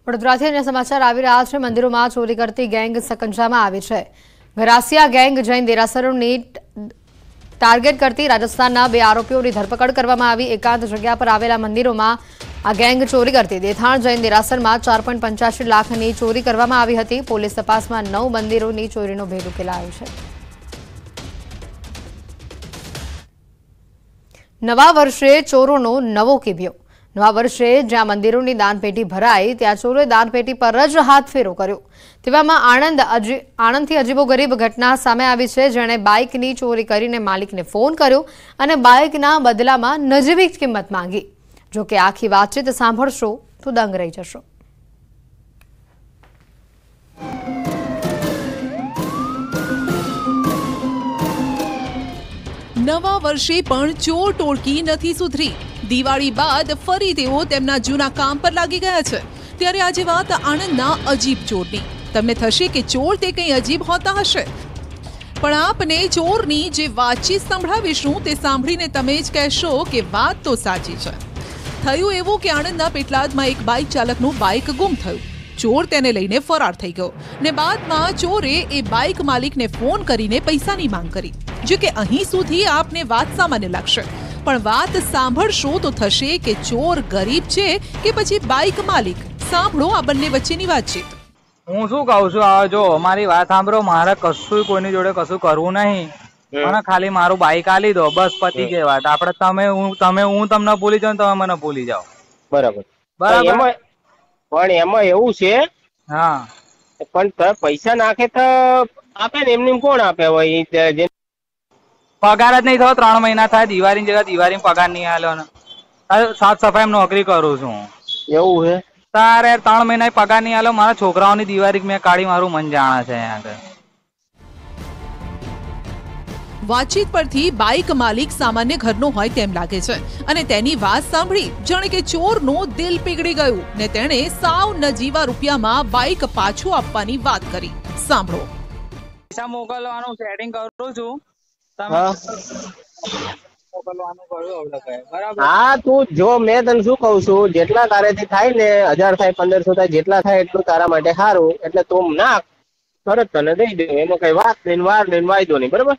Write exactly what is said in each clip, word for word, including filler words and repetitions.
વડોદરાથી અન્ય સમાચાર આવી રહ્યા છે। મંદિરોમાં ચોરી કરતી ગેંગ સકંજામાં આવી છે। ઘરાસિયા ગેંગ જૈન દેરાસરોની ટાર્ગેટ કરતી રાજસ્થાનના બે આરોપીઓની ધરપકડ કરવામાં આવી। એકાંત જગ્યા પર આવેલા મંદિરોમાં આ ગેંગ ચોરી કરતી। દેથાણ જૈન દેરાસરમાં ચાર પોઈન્ટ પંચ્યાસી લાખની ચોરી કરવામાં આવી હતી। પોલીસ તપાસમાં નવ મંદિરોની ચોરીનો ભેદ ઉકેલાયો છે। નવા વર્ષે ચોરોનો નવો કિમિયો। નવા વર્ષે જ્યાં મંદિરોની દાનપેટી ભરાઈ ત્યાં ચોરોએ દાનપેટી પર જ હાથફેરો કર્યો। તેવામાં આણંદ આણંદથી અજીબોગરીબ ઘટના સામે આવી છે, જેણે બાઇકની ચોરી કરીને માલિકને ફોન કર્યો અને બાઇકના બદલામાં નજીવી કિંમત માંગી। જો કે આખી વાતચીત સાંભળશો તો દંગ રહી જશો। નવા વર્ષે પણ ચોર ટોળકી નથી સુધરી। દિવાળી બાદ ફરી તેઓ તેમના જૂના કામ પર લાગી ગયા છે। ત્યારે આજે વાત આણંદના અજીબ ચોરની। તમને થશે કે ચોર તે કંઈ અજીબ હોતા હશે, પણ આપને ચોરની જે વાતચીત સંભળાવીશું તે સાંભળીને તમે જ કહેશો કે વાત તો સાચી છે। થયું એવું કે આણંદના પેટલાદમાં એક બાઇક ચાલકનું બાઇક ગુમ થયું। ચોર તેને લઈને ફરાર થઈ ગયો ને બાદમાં ચોરે એ બાઇક માલિકને ફોન કરીને પૈસાની માંગ કરી। જો કે અહીં સુધી આપને વાત સામાન્ય લાગશે, પણ વાત સાંભળશો તો થશે કે ચોર ગરીબ છે કે પછી બાઇક માલિક। સાંભળો આ બંને વચ્ચેની વાતચીત। હું શું કહું છું, આ જો મારી વાત સાંભળો, મારે કશું કોઈની જોડે કશું કરવું નહીં, મને ખાલી મારું બાઇક આલી દો, બસ પતી ગઈ વાત। આપણે તમે હું તમે હું તમને ભૂલી જાઉં, તમે મને ભૂલી જાઓ। બરાબર બરાબર। પણ એમાં એવું છે, હા, પણ પૈસા નાખે તો આપે ને, એમને કોણ આપે હોય? પગાર જ નહીં થયો, ત્રણ મહિના થાય, દિવાળી જગ્યા દિવાળી પગાર નહીં આલ્યો ને। સાફ સફાઈ નોકરી કરું છું। એવું છે? તારે ત્રણ મહિના પગાર નહીં આલ્યો, મારા છોકરાઓની દિવાળી મેં કાઢી, મારું મન જાણે છે અહીંયા આગળ। વાતચીત પરથી બાઇક માલિક સામાન્ય ઘરનો હોય તેમ લાગે છે અને તેની વાત સાંભળી જાણે કે ચોરનું દિલ પીગળી ગયું ને તેણે સાવ નજીવા રૂપિયામાં બાઇક પાછું આપવાની વાત કરી। સાંભળો। પૈસા મોકલવાનું સેટિંગ કરું છું, તમે મોકલવાનું કરું હવે, બરાબર? હા, તું જો, મેં તને શું કહું છું, જેટલા તારેથી થાય ને, હજાર થાય, પંદરસો થાય, જેટલા થાય એટલું તારા માટે સારું। એટલે તું નાખ, તરત તને દઈ દે, એમાં કઈ વાત નહીં, વાર નહીં, વાયદો નહીં, બરાબર?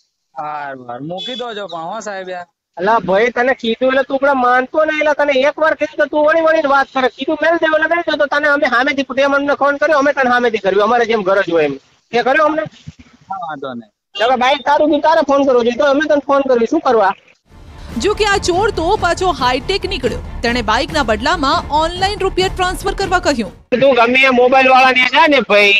હા, મૂકી દો છો પણ હો સાહેબ યાર। અલા ભાઈ, તને કીધું એટલે તું પણ માનતો નહીં। એટલે તને એક વાર કીધું તો તું વળી વળીને વાત કરે। કીધું મેલ દેવો લગાવી દો તો તને અમે સામેથી તે મને ફોન કર્યો, અમે તને સામેથી કર્યું, અમારે જેમ ગરજ હોય એમ તે કર્યો અમને। વાંધો નહીં, હવે બાઈક તારું બી તારે ફોન કરવો જોઈએ તો અમે તને ફોન કર્યો, શું કરવા? જો કે આ ચોર તો પાછો હાઈટેક નીકળ્યો। તેણે બાઇકના બદલામાં ઓનલાઈન રૂપિયા ટ્રાન્સફર કરવા કહ્યું। તું ગમે એ મોબાઈલ વાળાને જા ને ભાઈ,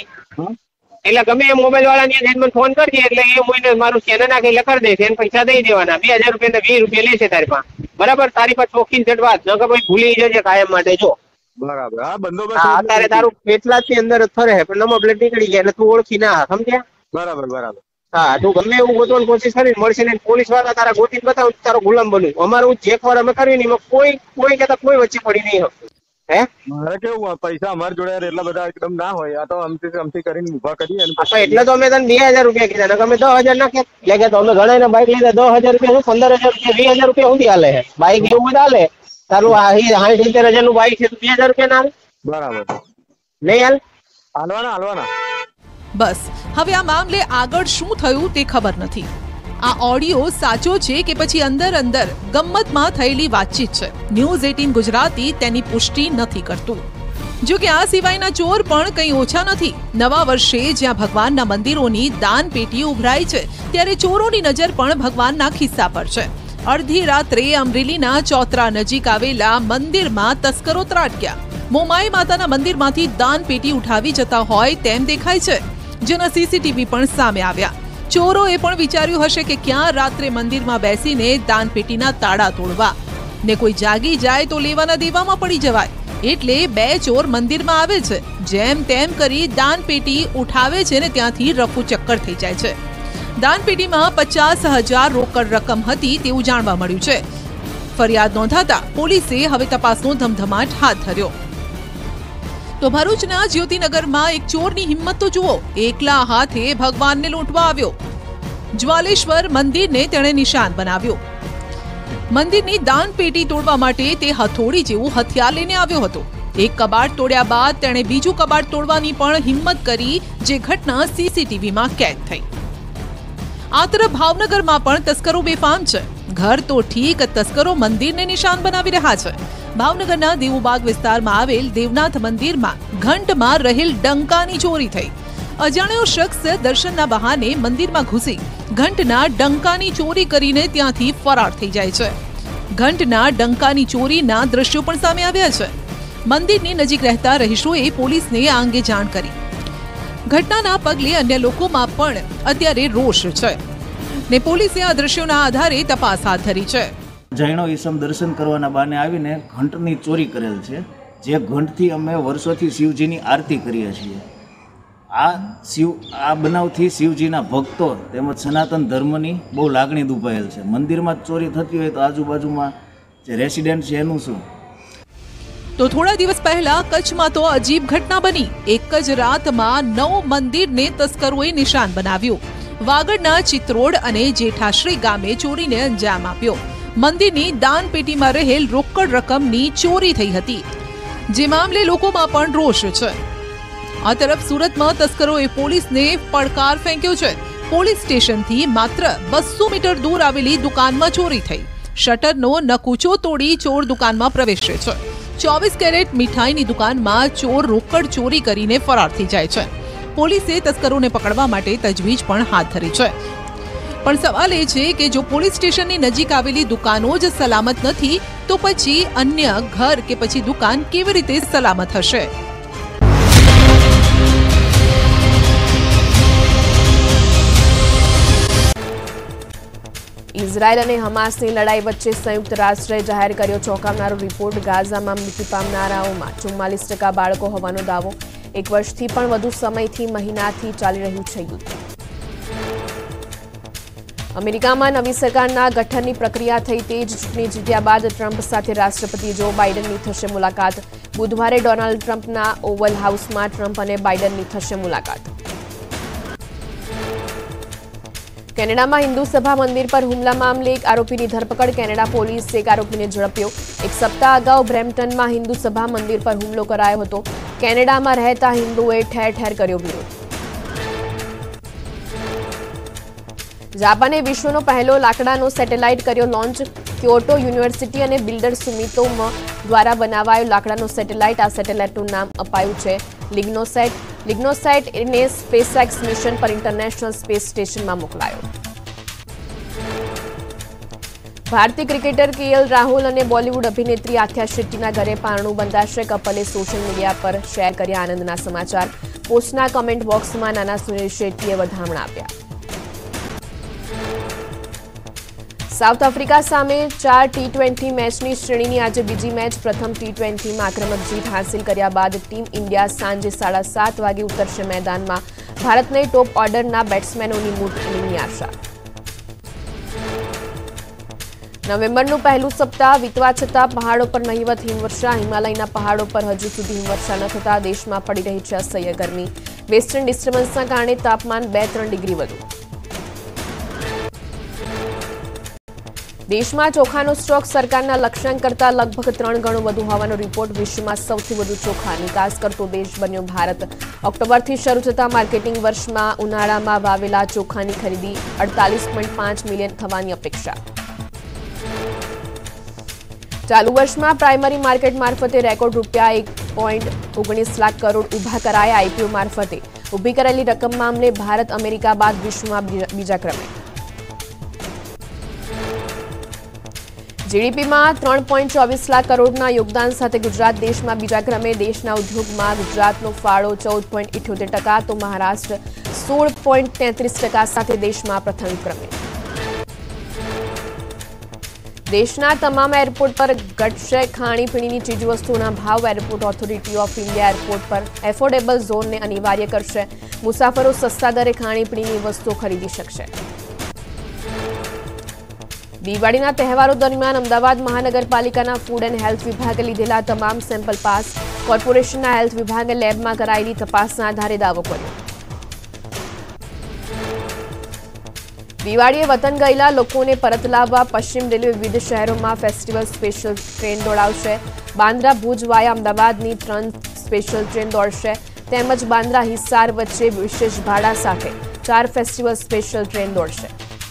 એટલે ગમે એ મોબાઈલ વાળાની મને ફોન કરજે, એટલે એ મને મારું સ્કેનર નાખી એટલે કરી દે, એને પૈસા દઈ દેવાના। બે હજાર રૂપિયા ને વીસ રૂપિયા લેશે તારી પાસે, બરાબર? તારી પાસે ચોખ્ખી જ વાત ન કે ભાઈ ભૂલી જજે કાયમ માટે। જો બરાબર, હા, બંદોબસ્ત અત્યારે તારું પેટલાદ ની અંદર ફરે છે, પણ નંબર પ્લેટ નીકળી ગયા એટલે તું ઓળખી ના, સમજ્યા? બરાબર બરાબર। હા, તું ગમે એવું ગોતવાની કોશિશ કરી મળશે ને, પોલીસ વાળા તારા ગોતીને બતાવું, તારો ગુલામ બન્યું। અમારું જે ખબર અમે કરવી ને એમાં કોઈ કોઈ કહેતા કોઈ વચ્ચે પડી નહીં શકતું। હે, મારે કેવું, પૈસા અમારા જોડે એટલા બધા એકદમ ના હોય, આ તો અમથી અમથી કરીને ઉભા કરીએ ને। એટલે તો અમે તને બે હજાર રૂપિયા કીધા, અમે દસ હજાર નાખ્યા, એટલે કે અમે ઘણા બાઇક લઈને દસ હજાર રૂપિયા, પંદર હજાર રૂપિયા, વીસ હજાર રૂપિયા સુધી હાલે છે બાઇક, એવું બધા હાલે। તારું સાઠ સિત્તેર હજાર નું બાઇક છે, બે હજાર રૂપિયા ના હાલે? બરાબર, નહીં હાલ, હાલવાના હાલવાના। બસ હવે આ મામલે આગળ શું થયું તે ખબર નથી। આ ઓડિયો સાચો છે કે પછી અંદર અંદર ગમ્મતમાં થયેલી વાતચીત છે, ન્યૂઝ અઠ્ઠાવીસ ગુજરાતી તેની પુષ્ટિ નથી કરતું। જો કે આ સિવાયના ચોર પણ કંઈ ઓછા નથી। નવા વર્ષે જ્યાં ભગવાનના મંદિરોની દાન પેટી ઉભરાઈ છે, ત્યારે ચોરોની નજર પણ ભગવાનના ખિસ્સા પર છે। અડધી રાત્રે અમરેલીના ચોતરા નજીક આવેલા મંદિરમાં તસ્કરો ત્રાટક્યા। મોમાઈ માતાના મંદિરમાંથી દાન પેટી ઉઠાવી જતા હોય તેમ દેખાય છે, જેના સીસીટીવી પણ સામે આવ્યા। ચોરોએ પણ વિચાર્યું હશે કે ક્યાં રાત્રે મંદિરમાં બેસીને દાન પેટીના તાળા તોડવા ને કોઈ જાગી જાય તો લેવાના દેવામાં પડી જવાય, એટલે બે ચોર મંદિરમાં આવે છે, જેમ તેમ કરી દાન પેટી ઉઠાવે છે ને ત્યાંથી રફુ ચક્કર થઈ જાય છે। દાન પેટીમાં પચાસ હજાર રોકડ રકમ હતી તેવું જાણવા મળ્યું છે। ફરિયાદ નોંધાતા પોલીસે હવે તપાસનો ધમધમાટ હાથ ધર્યો। તો ભરૂચના જ્યોતિનગરમાં એક ચોરની હિંમત તો જુઓ, એકલા હાથે ભગવાનને લૂંટવા આવ્યો। જ્વાલેશ્વર મંદિરને તેણે નિશાન બનાવ્યો। મંદિરની દાન પેટી તોડવા માટે તે હથોડી જેવું હથિયાર લઈને આવ્યો હતો। એક કબાટ તોડ્યા બાદ તેણે બીજું કબાટ તોડવાની પણ હિંમત કરી, જે ઘટના સીસીટીવીમાં કેદ થઈ। આ તરફ ભાવનગરમાં પણ તસ્કરો બેફામ છે। ઘર તો ઠીક, તસ્કરો મંદિરને નિશાન બનાવી રહ્યા છે। ભાવનગરના દેવુબાગ વિસ્તારમાં આવેલ દેવનાથ મંદિરમાં ઘંટમાં રહેલ ડંકાની ચોરી થઈ। અજાણ્યો શખ્સ દર્શનના બહાને મંદિરમાં ઘૂસી ઘંટના ડંકાની ચોરી કરીને ત્યાંથી ફરાર થઈ જાય છે। ઘંટના ડંકાની ચોરીના દ્રશ્યો પણ સામે આવ્યા છે। મંદિરની નજીક રહેતા રહીશોએ પોલીસને આ અંગે જાણ કરી। ઘટનાના પગલે અન્ય લોકોમાં પણ અત્યારે રોષ છે ને પોલીસે આ દ્રશ્યોના આધારે તપાસ હાથ ધરી છે। જૈનો ઈસમ દર્શન કરવાના બહાને આવીને ઘંટની ચોરી કરેલ છે, જે ઘંટથી અમે વર્ષોથી શિવજીની આરતી કરીએ છીએ। આ શિવ આ બનાવથી શિવજીના ભક્તો તેમજ સનાતન ધર્મની બહુ લાગણી દુભાયેલ છે। મંદિરમાં જ ચોરી થતી હોય તો આજુબાજુમાં જે રેસિડેન્ટ છે એનું શું? તો થોડા દિવસ પહેલા કચ્છમાં તો અજીબ ઘટના બની। એક જ રાતમાં નવ મંદિરને તસ્કરોએ નિશાન બનાવ્યું। વાગડના ચિત્રોડ અને જેઠાશ્રી ગામે ચોરીને અંજામ આપ્યો। મંદિરની દાનપેટીમાં રહેલ રોકડ રકમની ચોરી થઈ હતી, જે મામલે લોકોમાં પણ રોષ છે। આ તરફ સુરતમાં તસ્કરોએ પોલીસને પડકાર ફેંક્યો છે। પોલીસ સ્ટેશનથી માત્ર બસો મીટર દૂર આવેલી દુકાનમાં ચોરી થઈ। શટરનો નકુચો તોડી ચોર દુકાનમાં પ્રવેશે છે। ચોવીસ કેરેટ મીઠાઈની દુકાનમાં ચોર રોકડ ચોરી કરીને ફરાર થઈ જાય છે। પોલીસે તસ્કરોને પકડવા માટે તજવીજ પણ હાથ ધરી છે। પણ સવાલ એ છે કે જો પોલીસ સ્ટેશનની નજીક આવેલી દુકાનો જ સલામત નથી તો પછી અન્ય ઘર કે પછી દુકાન કેવી રીતે સલામત હશે? ઇઝરાયલ અને હમાસની લડાઈ વચ્ચે સંયુક્ત રાષ્ટ્રે જાહેર કર્યો ચોંકાવનારો રિપોર્ટ। ગાઝામાં મૃત્યુ પામનારાઓમાં ચુમ્માલીસ ટકા બાળકો હોવાનો દાવો। એક વર્ષથી પણ વધુ સમયથી મહિનાથી ચાલી રહ્યું છે યુદ્ધ। અમેરિકામાં નવી સરકારના ગઠનની પ્રક્રિયા થઈ। તેજ ચૂંટણી જીત્યા બાદ ટ્રમ્પ સાથે રાષ્ટ્રપતિ જો બાઇડનની થશે મુલાકાત। બુધવારે ડોનાલ્ડ ટ્રમ્પના ઓવલ હાઉસમાં ટ્રમ્પ અને બાઇડનની થશે મુલાકાત। કેનેડામાં હિન્દુ સભા મંદિર પર હુમલા મામલે એક આરોપીની ધરપકડ। કેનેડા પોલીસે એક આરોપીને ઝડપ્યો। એક સપ્તાહ અગાઉ બ્રેમ્પટનમાં હિન્દુ સભા મંદિર પર હુમલો કરાયો હતો। કેનેડામાં રહેતા હિન્દુઓએ ઠેર ઠેર કર્યો વિરોધ। જાપાને વિશ્વનો પહેલો લાકડાનો સેટેલાઇટ કર્યો લોન્ચ। ક્યોટો યુનિવર્સિટી અને બિલ્ડર સુમિતોમો દ્વારા બનાવાયો લાકડાનો સેટેલાઇટ। આ સેટેલાઇટનું નામ અપાયું છે લિગ્નોસેટ। લિગ્નોસેટ ને સ્પેસએક્સ મિશન પર ઇન્ટરનેશનલ સ્પેસ સ્ટેશનમાં મોકલાયો। ભારતીય ક્રિકેટર કેએલ રાહુલ અને બોલિવૂડ અભિનેત્રી આથિયા શેટ્ટીના ઘરે પારણું બંધાશે। કપલે સોશિયલ મીડિયા પર શેર કર્યા આનંદના સમાચાર। પોસ્ટના કમેન્ટ બોક્સમાં નાના સુનિલ શેટ્ટીએ વધામણા આપ્યા। સાઉથ આફ્રિકા સામે ચાર ટી ટ્વેન્ટી મેચની શ્રેણીની આજે બીજી મેચ। પ્રથમ ટી ટ્વેન્ટીમાં આક્રમક જીત હાંસિલ કર્યા બાદ ટીમ ઇન્ડિયા સાંજે સાડા સાત વાગે ઉતરશે મેદાનમાં। ભારતને ટોપ ઓર્ડરના બેટ્સમેનોની મૂળ ઇનિંગની આશા। નવેમ્બરનું પહેલું સપ્તાહ વીતવા છતાં પહાડો પર નહિવત હિમવર્ષા। હિમાલયના પહાડો પર હજુ સુધી હિમવર્ષા ન થતા દેશમાં પડી રહી છે અસહ્ય ગરમી। વેસ્ટર્ન ડિસ્ટર્બન્સના કારણે તાપમાન બે ત્રણ ડિગ્રી વધુ। દેશમાં ચોખાનો સ્ટોક સરકારના લક્ષ્યાંક કરતાં લગભગ ત્રણ ગણો વધુ હોવાનો રિપોર્ટ। વિશ્વમાં સૌથી વધુ ચોખા નિકાસ કરતો દેશ બન્યો ભારત। ઓક્ટોબરથી શરૂ થતા માર્કેટિંગ વર્ષમાં ઉનાળામાં વાવેલા ચોખાની ખરીદી અડતાલીસ પોઈન્ટ પાંચ મિલિયન થવાની અપેક્ષા। ચાલુ વર્ષમાં પ્રાઇમરી માર્કેટ મારફતે રેકોર્ડ રૂપિયા એક પોઈન્ટ ઓગણીસ લાખ કરોડ ઊભા કરાયા। આઈપીઓ મારફતે ઊભી કરેલી રકમ મામલે ભારત અમેરિકા બાદ વિશ્વમાં બીજા ક્રમે। જીડીપીમાં ત્રણ પોઈન્ટ ચોવીસ લાખ કરોડના યોગદાન સાથે ગુજરાત દેશમાં બીજા ક્રમે। દેશના ઉદ્યોગમાં ગુજરાતનો ફાળો ચૌદ પોઈન્ટ ઇઠ્યોતેર ટકા તો મહારાષ્ટ્ર સોળ પોઈન્ટ તેત્રીસ ટકા સાથે દેશમાં પ્રથમ ક્રમે। દેશના તમામ એરપોર્ટ પર ઘટશે ખાણીપીણીની ચીજવસ્તુઓના ભાવ। Airport authority of India airport પર એફોર્ડેબલ ઝોનને અનિવાર્ય કરશે। મુસાફરો સસ્તા દરે ખાણીપીણીની વસ્તુઓ ખરીદી શકશે। દિવાળીના તહેવારો દરમિયાન અમદાવાદ મહાનગરપાલિકાના ફૂડ એન્ડ હેલ્થ વિભાગે લીધેલા તમામ સેમ્પલ પાસ। કોર્પોરેશનના હેલ્થ વિભાગે લેબમાં કરાયેલી તપાસના આધારે દાવો કર્યો। દિવાળીએ વતન ગયેલા લોકોને પરત લાવવા પશ્ચિમ રેલવે વિવિધ શહેરોમાં ફેસ્ટિવલ સ્પેશિયલ ટ્રેન દોડાવશે. બાંદ્રા ભુજ વાયા અમદાવાદની ત્રણ સ્પેશિયલ ટ્રેન દોડશે તેમજ બાંદ્રા હિસાર વચ્ચે વિશેષ ભાડા સાથે ચાર ફેસ્ટિવલ સ્પેશિયલ ટ્રેન દોડશે.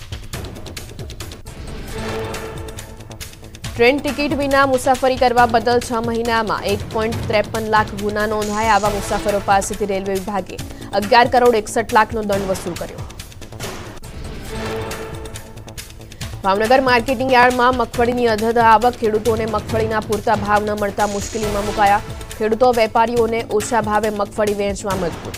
ટ્રેન ટિકિટ વિના મુસાફરી કરવા બદલ છ મહિનામાં એક પોઈન્ટ ત્રેપન લાખ ગુના નોંધાયા. આવા મુસાફરો પાસેથી રેલવે વિભાગે અગિયાર કરોડ એકસઠ લાખનો દંડ વસૂલ કર્યો. ભાવનગર માર્કેટિંગ યાર્ડમાં મગફળીની અધધ આવક. ખેડૂતોને મગફળીના પૂરતા ભાવ ન મળતા મુશ્કેલીમાં મુકાયા. ખેડૂતો વેપારીઓને ઓછા ભાવે મગફળી વેચવા મજબૂર.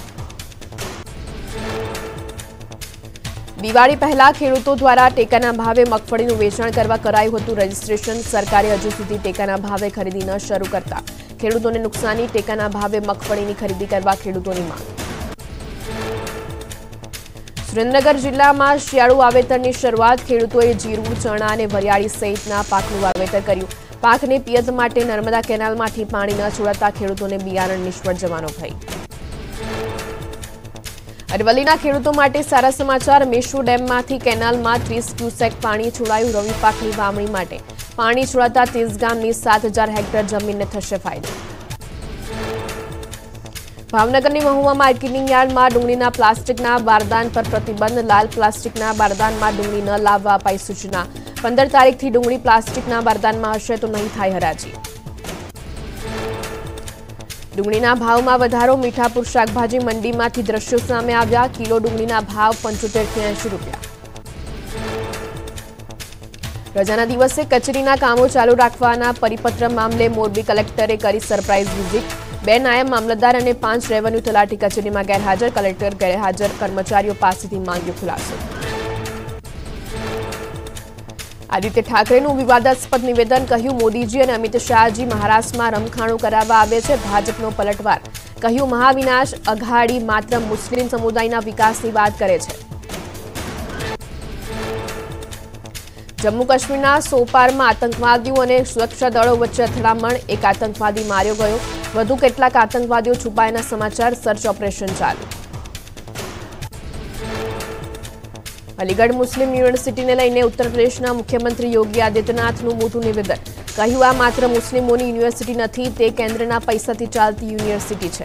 દિવાળી પહેલા ખેડૂતો દ્વારા ટેકાના ભાવે મગફળીનું વેચાણ કરવા કરાયું હતું રજીસ્ટ્રેશન. સરકારે હજુ સુધી ટેકાના ભાવે ખરીદી ન શરૂ કરતા ખેડૂતોને નુકસાની. ટેકાના ભાવે મગફળીની ખરીદી કરવા ખેડૂતોની માંગ. સુરેન્દ્રનગર જિલ્લામાં શિયાળુ વાવેતરની શરૂઆત. ખેડૂતોએ જીરું, ચણા અને વરિયાળી સહિતના પાકનું વાવેતર કર્યું. પાકને પિયત માટે નર્મદા કેનાલમાંથી પાણી ન છોડાતા ખેડૂતોને બિયારણ નિષ્ફળ જવાનો ભય. અરવલ્લીના ખેડૂતો માટે સારા સમાચાર. મેશ્વો ડેમમાંથી કેનાલમાં ત્રીસ ક્યુસેક પાણી છોડાયું. રવિ પાકની વાવણી માટે પાણી છોડાતા ત્રીસ ગામની સાત હજાર હેક્ટર જમીનને થશે ફાયદો. ભાવનગરની મહુવા માર્કેટિંગ યાર્ડમાં ડુંગળીના પ્લાસ્ટિકના બારદાન પર પ્રતિબંધ. લાલ પ્લાસ્ટિકના બારદાનમાં ડુંગળી ન લાવવા અપાઈ સૂચના. પંદર તારીખથી ડુંગળી પ્લાસ્ટિકના બારદાનમાં હશે તો નહીં થાય હરાજી. ડુંગળીના ભાવમાં વધારો. મીઠાપુર શાકભાજી મંડીમાંથી દ્રશ્યો સામે આવ્યા. કિલો ડુંગળીના ભાવ પંચોતેર થી એંશી રૂપિયા. રજાના દિવસે કચેરીના કામો ચાલુ રાખવાના પરિપત્ર મામલે મોરબી કલેક્ટરે કરી સરપ્રાઇઝ વિઝિટ. બે નાયબ મામલતદાર અને પાંચ રેવન્યુ તલાટી કચેરીમાં ગેરહાજર. કલેક્ટર ગેરહાજર કર્મચારીઓ પાસેથી માંગ્યો ખુલાસો. આદિત્ય ઠાકરેનું વિવાદાસ્પદ નિવેદન. કહ્યું મોદીજી અને અમિત શાહજી મહારાષ્ટ્રમાં રમખાણો કરાવવા આવે છે. ભાજપનો પલટવાર. કહ્યું મહાવિનાશ અઘાડી માત્ર મુસ્લિમ સમુદાયના વિકાસની વાત કરે છે. જમ્મુ કાશ્મીરના સોપારમાં આતંકવાદીઓ અને સુરક્ષા દળો વચ્ચે અથડામણ. એક આતંકવાદી માર્યો ગયો. વધુ કેટલાક આતંકવાદીઓ છુપાયાના સમાચાર. સર્ચ ઓપરેશન ચાલુ. અલીગઢ મુસ્લિમ યુનિવર્સિટીને લઈને ઉત્તર પ્રદેશના મુખ્યમંત્રી યોગી આદિત્યનાથનું મોટું નિવેદન. કહ્યું આ માત્ર મુસ્લિમોની યુનિવર્સિટી નથી, તે કેન્દ્રના પૈસાથી ચાલતી યુનિવર્સિટી છે.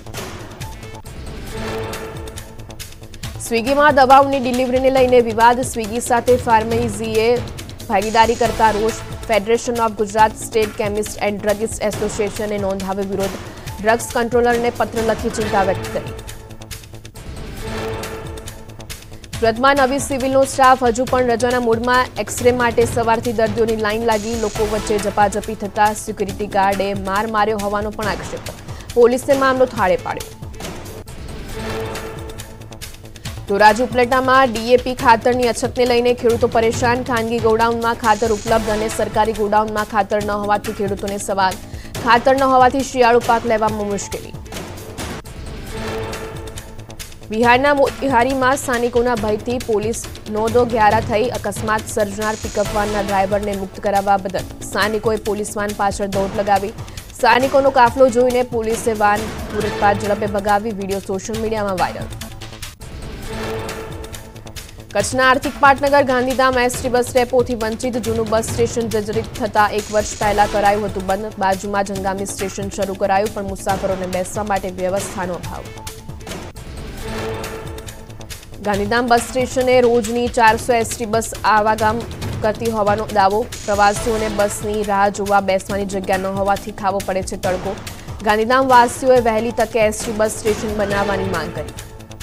સ્વિગીમાં દવાઓની ડિલિવરીને લઈને વિવાદ. સ્વિગી સાથે ફાર્મેસીએ ભાગીદારી કરતા રોષ. Federation of Gujarat state chemist and druggist એસોસિએશને નોંધાવ્યો વિરોધ. ડ્રગ્સ કંટ્રોલરને પત્ર લખી ચિંતા વ્યક્ત કરી. સુરતમાં નવી સિવિલનો સ્ટાફ હજુ પણ રજાના મૂડમાં. એક્સરે માટે સવારથી દર્દીઓની લાઇન લાગી. લોકો વચ્ચે ઝપાઝપી થતા સિક્યુરિટી ગાર્ડે માર માર્યો હોવાનો પણ આક્ષેપ. પોલીસે મામલો થાળે પાડ્યો. ધોરાજી ઉપલેટામાં ડીએપી ખાતરની અછતને લઈને ખેડૂતો પરેશાન. ખાનગી ગોડાઉનમાં ખાતર ઉપલબ્ધ અને સરકારી ગોડાઉનમાં ખાતર ન હોવાથી ખેડૂતોને સવાલ. ખાતર ન હોવાથી શિયાળુ પાક લેવામાં મુશ્કેલી. બિહારના મોતિહારીમાં સ્થાનિકોના ભયથી પોલીસ નોંધો ગ્યારા થઈ. અકસ્માત સર્જનાર પિકઅપ વાનના ડ્રાઈવરને મુક્ત કરાવવા બદલ સ્થાનિકોએ પોલીસ વાન પાછળ દોડ લગાવી. સ્થાનિકોનો કાફલો જોઈને પોલીસે વાન પૂરપાટ ઝડપે ભગાવી. વિડીયો સોશિયલ મીડિયામાં વાયરલ. કચ્છના આર્થિક પાટનગર ગાંધીધામ એસટી બસ ડેપોથી વંચિત. જૂનું બસ સ્ટેશન જર્જરિત થતા એક વર્ષ પહેલા કરાયું હતું બંધ. બાજુમાં જ હંગામી સ્ટેશન શરૂ કરાયું પણ મુસાફરોને બેસવા માટે વ્યવસ્થાનો અભાવ. ગાંધીધામ બસ સ્ટેશને રોજની ચારસો એસટી બસ આવાગમ કરતી હોવાનો દાવો. પ્રવાસીઓને બસની રાહ જોવા બેસવાની જગ્યા ન હોવાથી ખાવો પડે છે તડકો. ગાંધીધામ વાસીઓએ વહેલી તકે એસટી બસ સ્ટેશન બનાવવાની માંગ કરી.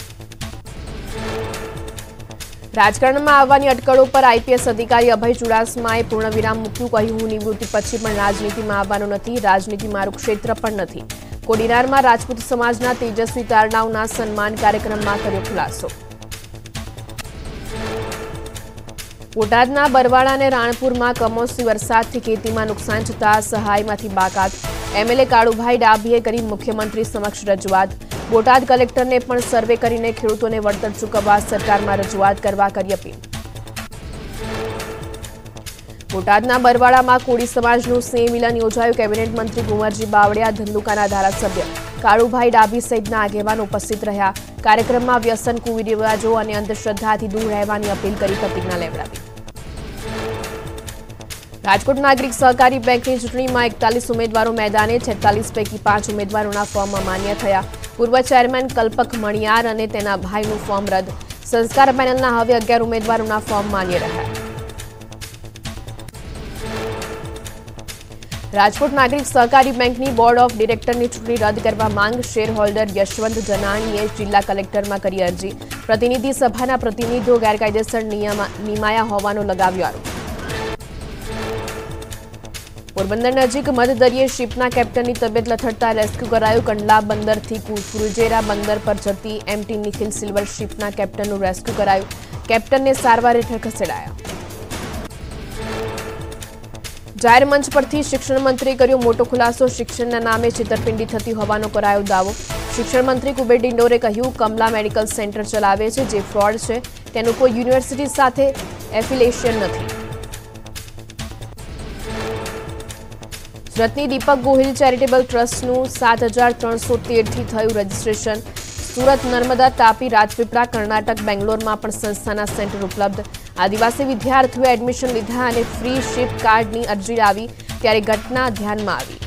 રાજકારણમાં આવવાની અટકળો પર આઈપીએસ અધિકારી અભય ચુડાસમાએ પૂર્ણવિરામ મૂક્યું. કહ્યું હું નિવૃત્તિ પછી પણ રાજનીતિમાં આવવાનો નથી. રાજનીતિ મારું ક્ષેત્ર પણ નથી. કોડીનારમાં રાજપૂત સમાજના તેજસ્વી તારણાઓના સન્માન કાર્યક્રમમાં કર્યો ખુલાસો. બોટાદના બરવાડા અને રાણપુરમાં કમોસમી વરસાદથી ખેતીમાં નુકસાન થતા સહાયમાંથી બાકાત. એમએલએ કાળુભાઈ ડાભીએ કરી મુખ્યમંત્રી સમક્ષ રજૂઆત. બોટાદ કલેક્ટરને પણ સર્વે કરીને ખેડૂતોને વળતર ચૂકવવા સરકારમાં રજૂઆત કરવા કરી અપીલ. બોટાદના બરવાડામાં કોળી સમાજનું સ્નેહ મિલન યોજાયું. કેબિનેટ મંત્રી કુંવરજી બાવળિયા, ધંધુકાના ધારાસભ્ય કાળુભાઈ ડાભી સહિતના આગેવાનો ઉપસ્થિત રહ્યા। કાર્યક્રમમાં વ્યસન, કુરિવાજો અને અંધશ્રદ્ધાથી દૂર રહેવાની અપીલ કરી પ્રતિજ્ઞા લેવડાવી। રાજકોટ નાગરિક સહકારી બેંકની ચૂંટણીમાં એકતાલીસ ઉમેદવારો મેદાને, છેતાલીસ પૈકી પાંચ ઉમેદવારોના ફોર્મ અમાન્ય થયા। પૂર્વ ચેરમેન કલ્પક મણિયાર અને તેના ભાઈનું ફોર્મ રદ। સંસ્કાર પેનલના હવે અગિયાર ઉમેદવારોના ફોર્મ માન્ય રહ્યા। રાજકોટ નાગરિક સહકારી બેંકની બોર્ડ ઓફ ડિરેક્ટરની ચૂંટણી રદ કરવા માંગ શેર હોલ્ડર યશવંત જનાણીએ જિલ્લા કલેક્ટરમાં કરી અરજી। પ્રતિનિધિ સભાના પ્રતિનિધિઓ ગેરકાયદેસર નિમાયા હોવાનો લગાવ્યો આરોપ। પોરબંદર નજીક મધદરિયે શિપના કેપ્ટનની તબિયત લથડતા રેસ્ક્યુ કરાયું। કંડલા બંદરથી ફુરજેરા બંદર પર જતી એમટી નિખિલ સિલ્વર શિપના કેપ્ટનનું રેસ્ક્યુ કરાયું। કેપ્ટનને સારવાર હેઠળ ખસેડાયા। જાહેર મંચ પરથી શિક્ષણ મંત્રીએ કર્યો મોટો ખુલાસો। શિક્ષણના નામે છેતરપિંડી થતી હોવાનો કરાયો દાવો। શિક્ષણ મંત્રી કુબેર ડિંડોરે કહ્યું, કમલા મેડિકલ સેન્ટર ચલાવે છે જે ફ્રોડ છે, તેનું કોઈ યુનિવર્સિટી સાથે એફિલિએશન નથી। સુરતની દીપક ગોહિલ ચેરિટેબલ ટ્રસ્ટનું સાત હજાર ત્રણસો તેરથી થયું રજીસ્ટ્રેશન। સુરત, નર્મદા, તાપી, રાજપીપળા, કર્ણાટક, બેંગ્લોરમાં પણ સંસ્થાના સેન્ટર ઉપલબ્ધ। આદિવાસી વિદ્યાર્થીઓએ એડમિશન લીધા અને ફ્રી શિપ કાર્ડની અરજી લાવી ત્યારે ઘટના ધ્યાનમાં આવી।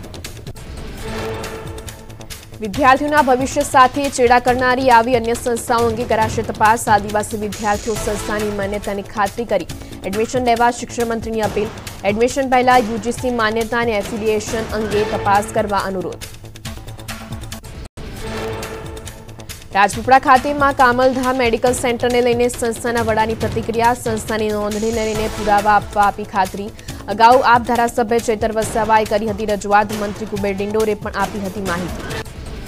વિદ્યાર્થીઓના ભવિષ્ય સાથે ચેડા કરનારી આવી અન્ય સંસ્થાઓ અંગે કરાશે તપાસ। આદિવાસી વિદ્યાર્થીઓ સંસ્થાની માન્યતાની ખાતરી કરી એડમિશન લેવા શિક્ષણ મંત્રીની અપીલ। એડમિશન પહેલા યુજીસી માન્યતા અને એફિલિએશન અંગે તપાસ કરવા અનુરોધ। રાજપીપળા ખાતે માં કામલધામ મેડિકલ સેન્ટરને લઈને સંસ્થાના વડાની પ્રતિક્રિયા। સંસ્થાની નોંધણીને લઈને પુરાવા આપવા આપી ખાતરી। અગાઉ આપ ધારાસભ્ય ચેતર વસાવાએ કરી હતી રજૂઆત। મંત્રી કુબેર ડિંડોરે પણ આપી હતી માહિતી।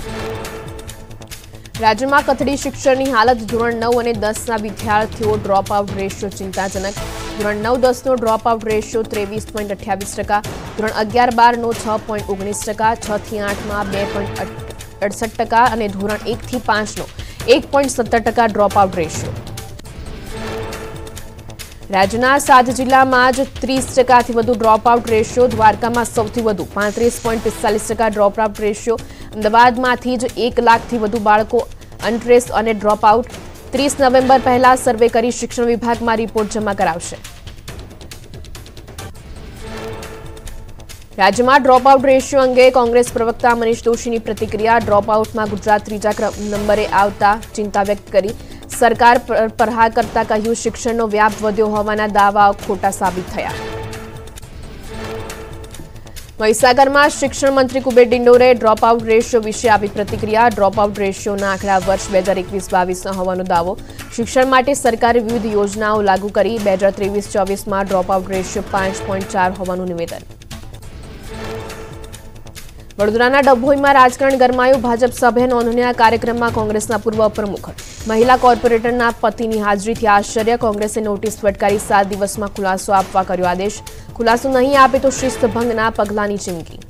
રાજ્યમાં કથળી શિક્ષણની હાલત। ધોરણ નવ અને દસના વિદ્યાર્થીઓ ડ્રોપ આઉટ રેશિયો ચિંતાજનક। ધોરણ નવ દસનો ડ્રોપ આઉટ રેશિયો ત્રેવીસ પોઈન્ટ અઠ્યાવીસ ટકા, ધોરણ અગિયાર બારનો છ પોઈન્ટ ઓગણીસ ટકા, છ થી આઠમાં બે પોઈન્ટ અડસઠ ટકા અને ધોરણ એકથી પાંચનો એક પોઈન્ટ સત્તર ટકા ડ્રોપ આઉટ રેશિયો। રાજ્યના સાત જિલ્લામાં જ ત્રીસ ટકાથી વધુ ડ્રોપ આઉટ રેશિયો। દ્વારકામાં સૌથી વધુ પાંત્રીસ પોઈન્ટ પિસ્તાલીસ ટકા ડ્રોપ આઉટ રેશિયો। અમદાવાદમાંથી જ એક લાખથી વધુ બાળકો અનટ્રેસ અને ડ્રોપ આઉટ। ત્રીસ નવેમ્બર પહેલા સર્વે કરી શિક્ષણ વિભાગમાં રિપોર્ટ જમા કરાવશે। રાજ્યમાં ડ્રોપ આઉટ રેશિયો અંગે કોંગ્રેસ પ્રવક્તા મનીષ દોશીની પ્રતિક્રિયા। ડ્રોપ આઉટમાં ગુજરાત ત્રીજા નંબરે આવતા ચિંતા વ્યક્ત કરી। સરકાર પ્રહાર કરતા કહ્યું, શિક્ષણનો વ્યાપ વધ્યો હોવાના દાવાઓ ખોટા સાબિત થયા। મહીસાગરમાં શિક્ષણ મંત્રી કુબેર ડિંડોરે ડ્રોપ આઉટ રેશિયો વિશે આપી પ્રતિક્રિયા। ડ્રોપ આઉટ રેશિયોના આંકડા વર્ષ બે હજાર એકવીસ બાવીસના હોવાનો દાવો। શિક્ષણ માટે સરકારે વિવિધ યોજનાઓ લાગુ કરી। બે હજાર ત્રેવીસ ચોવીસમાં ડ્રોપ આઉટ રેશિયો પાંચ પોઈન્ટ ચાર હોવાનું નિવેદન। વડોદરાના ડભોઈમાં રાજકારણ ગરમાયું। ભાજપ સભ્ય નોંધણીના કાર્યક્રમમાં કોંગ્રેસના પૂર્વ પ્રમુખ મહિલા કોર્પોરેટરના પતિની હાજરીથી આશ્ચર્ય। કોંગ્રેસે નોટિસ ફટકારી સાત દિવસમાં ખુલાસો આપવા કર્યો આદેશ। ખુલાસો નહીં આપે તો શિસ્તભંગના પગલાંની ચીમકી।